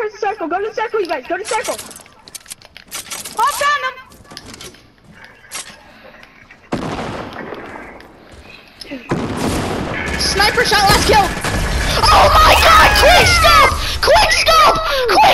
the circle. Go to the circle, you guys. Go to the circle. Oh, found him. Sniper shot, last kill. Oh my god, quick scope! Quick scope! Quick